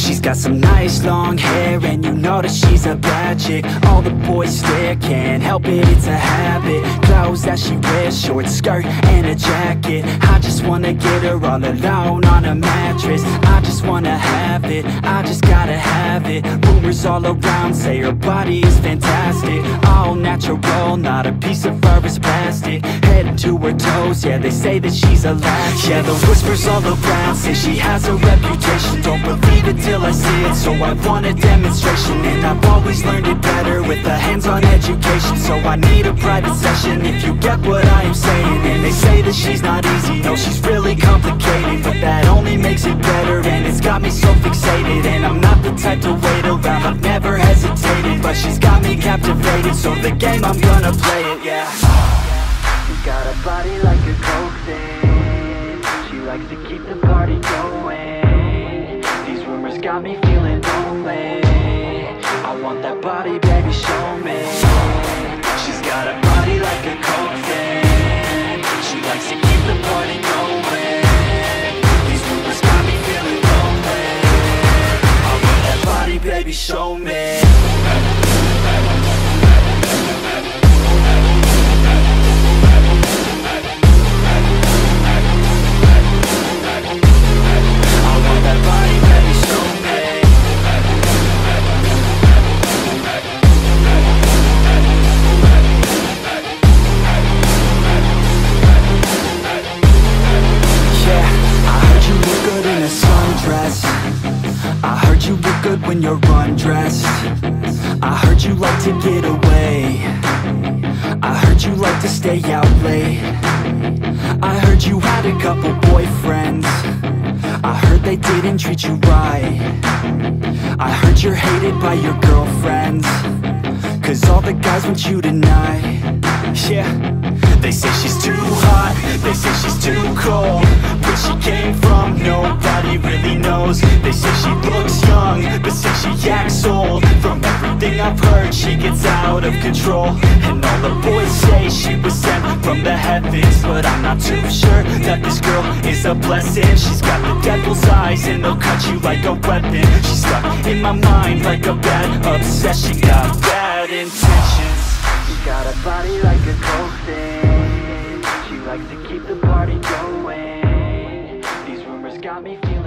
She's got some nice long hair, and you know that she's a bad chick. All the boys stare, can't help it, it's a habit. Clothes that she wears, short skirt and a jacket. I just wanna get her all alone on a mattress. I just wanna have it, I just gotta have it. Rumors all around say her body is fantastic. All natural, not a piece of fur is plastic. Head to her toes, yeah, they say that she's a latch. Yeah, the whispers all around say she has a reputation. Don't believe it till I see it, so I want a demonstration. And I've always learned it better with a hands-on education. So I need a private session if you get what I am saying. And they say that she's not easy, no, she's really complicated. But that only makes it better, and it's got me so fixated. And I'm not the type to wait around, I've never hesitated. But she's got me captivated, so the game, I'm gonna play it, yeah. She's got a body like a coke thing. She likes to keep the party going. These rumors got me feeling lonely. I want that body, baby, show me. She's got a body like a coke thing. She likes to keep the party going. These rumors got me feeling lonely. I want that body, baby, show me. When you're undressed, I heard you like to get away. I heard you like to stay out late. I heard you had a couple boyfriends. I heard they didn't treat you right. I heard you're hated by your girlfriends, 'cause all the guys want you tonight. Yeah, they say she's too hot, they say she's too cold. Where she came from, nobody really knows. They say she looks young, but say she acts old. From everything I've heard, she gets out of control. And all the boys say she was sent from the heavens, but I'm not too sure that this girl is a blessing. She's got the devil's eyes, and they'll cut you like a weapon. She's stuck in my mind like a bad obsession. Got bad intentions. She's got a body like a coke thing. She likes to keep the party going. These rumors got me feeling